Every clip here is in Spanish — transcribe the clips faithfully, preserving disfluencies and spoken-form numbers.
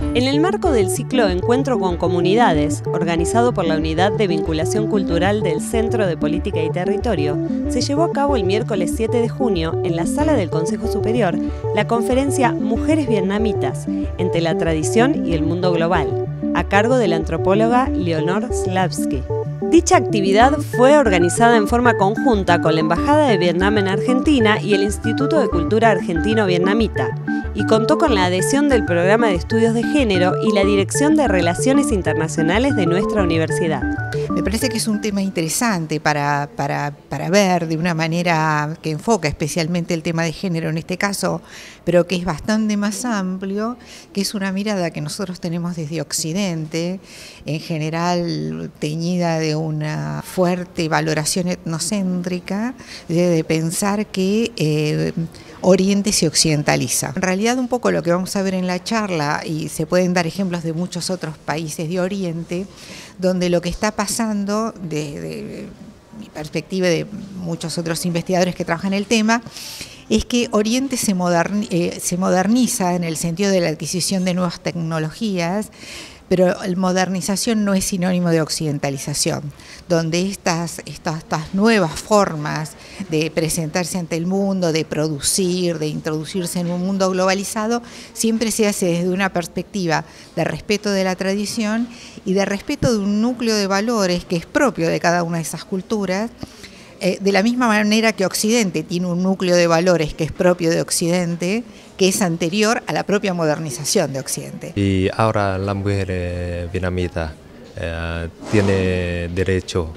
En el marco del ciclo Encuentro con Comunidades, organizado por la Unidad de Vinculación Cultural del Centro de Política y Territorio, se llevó a cabo el miércoles siete de junio, en la sala del Consejo Superior, la conferencia Mujeres Vietnamitas, entre la tradición y el mundo global, a cargo de la antropóloga Leonor Slavsky. Dicha actividad fue organizada en forma conjunta con la Embajada de Vietnam en Argentina y el Instituto de Cultura Argentino-Vietnamita, y contó con la adhesión del Programa de Estudios de Género y la Dirección de Relaciones Internacionales de nuestra universidad. Me parece que es un tema interesante para, para, para ver de una manera que enfoca especialmente el tema de género en este caso, pero que es bastante más amplio, que es una mirada que nosotros tenemos desde Occidente, en general teñida de una fuerte valoración etnocéntrica, de, de pensar que eh, Oriente se occidentaliza. En realidad un poco lo que vamos a ver en la charla, y se pueden dar ejemplos de muchos otros países de Oriente, donde lo que está pasando, desde de mi perspectiva de muchos otros investigadores que trabajan el tema, es que Oriente se, moderni, eh, se moderniza en el sentido de la adquisición de nuevas tecnologías, pero la modernización no es sinónimo de occidentalización, donde estas, estas, estas nuevas formas de presentarse ante el mundo, de producir, de introducirse en un mundo globalizado, siempre se hace desde una perspectiva de respeto de la tradición y de respeto de un núcleo de valores que es propio de cada una de esas culturas, eh, de la misma manera que Occidente tiene un núcleo de valores que es propio de Occidente, que es anterior a la propia modernización de Occidente. Y ahora la mujer eh, vietnamita eh, tiene derecho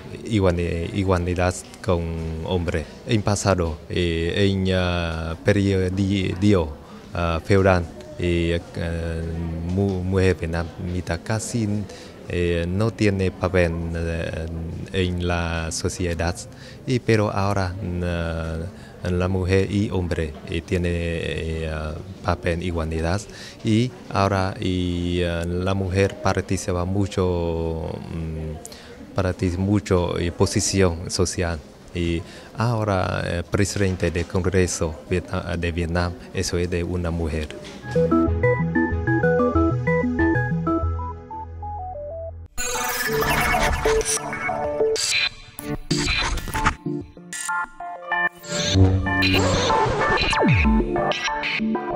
igualdad con hombre. En pasado, eh, en uh, periodo uh, feudal, eh, uh, mujer vietnamita casi eh, no tiene papel eh, en la sociedad, y, pero ahora uh, la mujer y hombre eh, tiene eh, papel igualdad, y ahora y, uh, la mujer participa mucho, um, participa mucho en posición social. Y ahora el eh, presidente del Congreso de Vietnam, eso es de una mujer. Thank you.